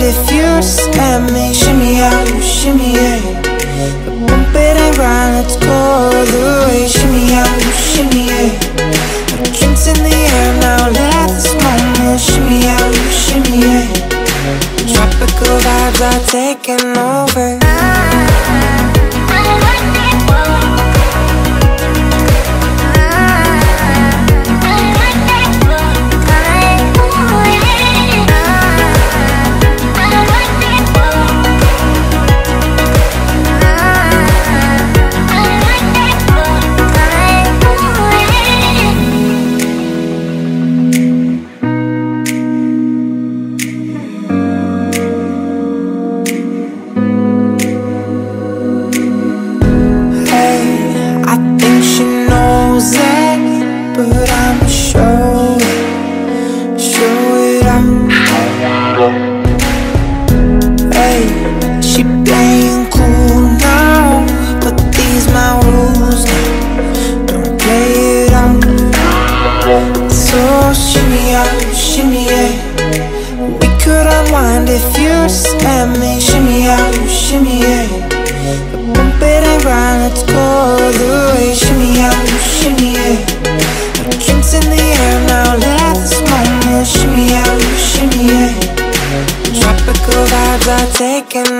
if you just let me. Shimmy out, you shimmy yeah. Bump it and grind, let's go the way. Shimmy out, you shimmy yeah. Drinks in the air now, let this moment. Shimmy out, you shimmy yeah. Tropical vibes are taking over. But I'm show it up. Hey, she playing cool now, but these my rules now. Don't play it out. So shimmy out, shimmy yeah. We could unwind if you just let me. Shimmy out, shimmy yeah. Bump it and grind, let's go the way. Shimmy out, shimmy yeah. Drinks in the air now, let this moment. Shimmy out, shimmy yeah. Tropical vibes are taking